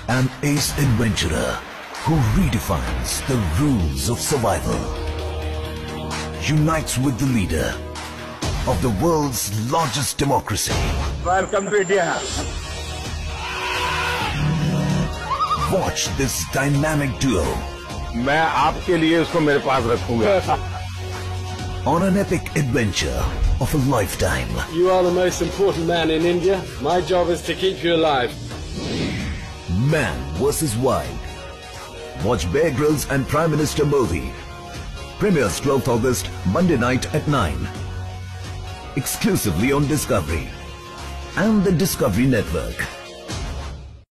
An ace adventurer who redefines the rules of survival. Unites with the leader of the world's largest democracy. Welcome to India. Watch this dynamic duo. मैं आपके लिए इसको मेरे पास रखूंगा. On an epic adventure of a lifetime. You are the most important man in India. My job is to keep you alive. Man vs. Wild. Watch Bear Grylls and Prime Minister Modi. Premieres 12th August, Monday night at 9. Exclusively on Discovery and the Discovery Network.